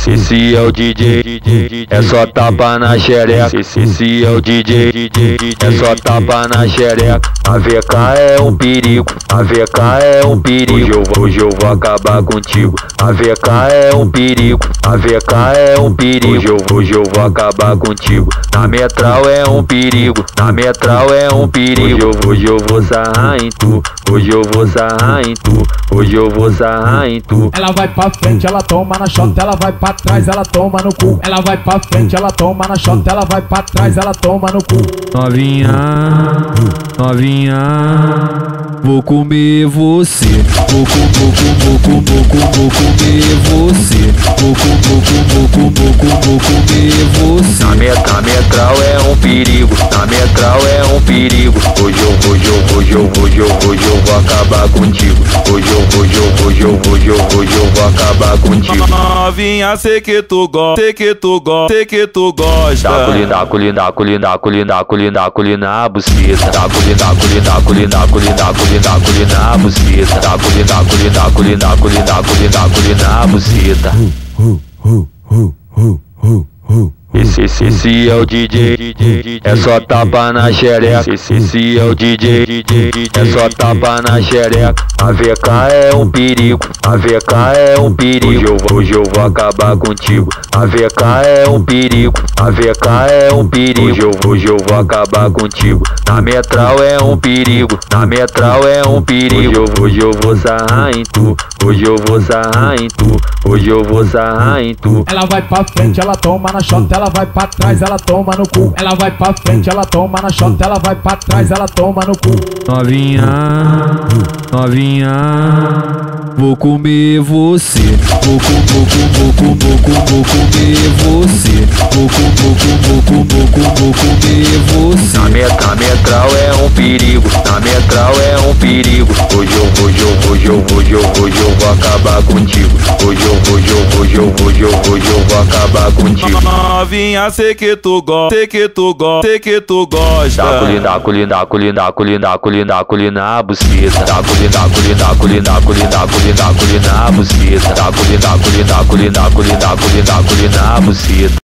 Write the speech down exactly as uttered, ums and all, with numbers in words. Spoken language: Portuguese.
Esse, esse é o D J, é só tapa na xereca. Esse, esse é o D J, é só tapa na xereca. A V K é um perigo, a V K é um perigo. Hoje eu, vou, hoje eu vou acabar contigo. A V K é um perigo, a V K é um perigo. Hoje eu, hoje eu vou acabar contigo. Na metral é um perigo, na metral é um perigo. Hoje eu, hoje eu vou sarrar em tu, hoje eu vou sarrar em tu, hoje eu vou sarrar em tu. Ela vai pra frente, ela toma na chota, ela vai pra trás, ela toma no cu. Ela vai pra frente, ela toma na chota, ela vai pra trás, ela toma no cu. Novinha, novinha, vou comer você. Vou com, vou com, vou com, vou com, vou comer você. Vou com, vou com, vou com, vou com, vou comer você. Na, met, na metral é um perigo, na metral é um perigo. Hoje eu, hoje eu, hoje eu, hoje eu, hoje eu vou acabar contigo. Hoje eu, hoje eu, hoje eu, hoje eu, hoje eu vou acabar contigo. Novinha, sei que tu gosta, sei que tu gosta, sei que tu gosta. Da colina, colina, colina, colina, colina, colina, buceta. Da colina, colina, colina, colina, colina, colina, buceta. Da colina, colina, colina, colina, colina, colina, buceta. Esse, esse, esse é o D J, é só tapa na xereca. Esse, esse é o D J, é só tapa na xereca. A V K é um perigo, a V K é um perigo. Hoje eu, hoje eu vou acabar contigo. A V K é um perigo, a V K é um perigo. Hoje eu, hoje eu vou acabar contigo. Na metral é um perigo, na metral é um perigo. Hoje eu, hoje eu vou sarrar em tu, hoje eu vou sarrar em tu, hoje eu vou sarrar em tu. Ela vai pra frente, ela toma na chota, ela vai pra trás, ela toma no cu. Ela vai pra frente, ela toma na chota, ela vai pra trás, ela toma no cu. Novinha, novinha, vou comer você. Vou com, vou com, vou com, vou com, vou comer você. Vou com, vou com, vou com, vou com, vou comer você. Na, met, na metral é um perigo, na metral é um perigo. Hoje eu, hoje eu, hoje eu, hoje eu, hoje eu vou acabar contigo. Hoje eu, hoje eu, hoje eu, hoje eu, hoje eu vou acabar contigo. Novinha, sei que tu gosta, sei que tu gosta, sei que tu gosta. Da colina, colina, colina, colina, colina, colina, buceta. Da colina, colina, colina, colina, colina, colina, buceta. Da colina, colina, colina, colina, colina, colina, buceta.